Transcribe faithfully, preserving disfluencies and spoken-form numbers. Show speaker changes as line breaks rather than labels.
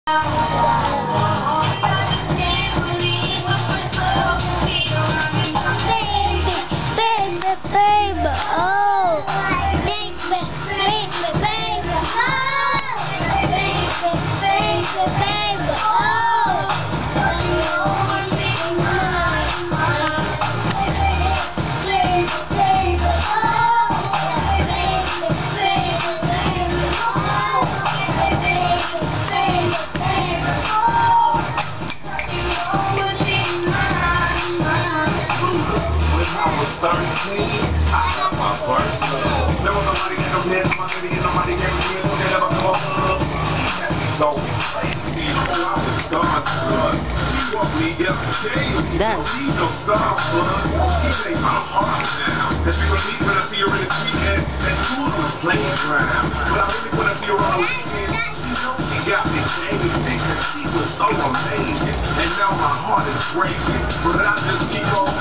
thirteen, I got my first love. Never nobody get no head, my baby, and nobody gave me a head up a club. Had me going crazy, oh, I was gone, blood. She want me every day, she don't need no star, blood. She made my heart down. Cause she was neat when I see her in the weekend, and school was playground. But I really wanna see her on the weekend. She know she got me changing, cause she was so amazing. And now my heart is breaking, but I just keep on